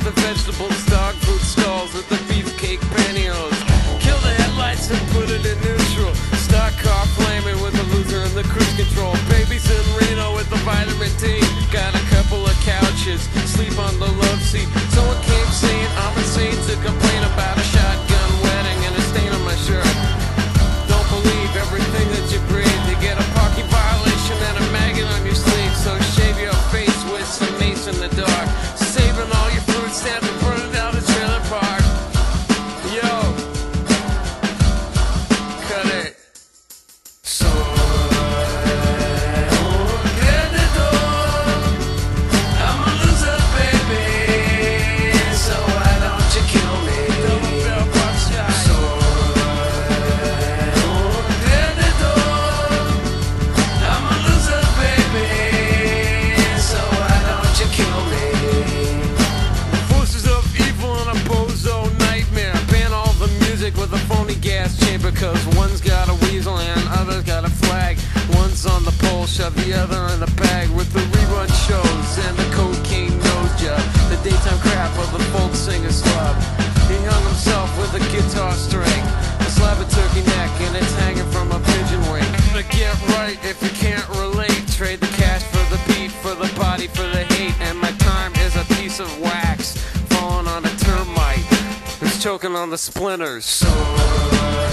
the vegetables, dog food stalls with the beefcake pantyhose. Kill the headlights and put it in neutral. Stock car flaming with the loser and the cruise control. Babies in Reno with the vitamin D. Got a couple of couches, sleep on the love seat. Someone came saying I'm insane to complain about a shotgun wedding and a stain on my shirt. Don't believe everything that you breathe. You get a parking violation and a maggot on your sleeve. So shave your face with some mace in the dark. Saving all your food stamps and burning down the trailer park. Yo, cut it. So with a phony gas chamber, cause one's got a weasel and other's got a flag. One's on the pole, shove the other in the bag. With the rerun shows and the cocaine nose job, the daytime crap of the folk singer's club. He hung himself with a guitar string, a slab of turkey neck, and it's hanging from a pigeon wing. But get right if you can't relate. Trade the cash for the beat, for the body, for the hate. And my time is a piece of wax falling on a termite who's choking on the splinters. So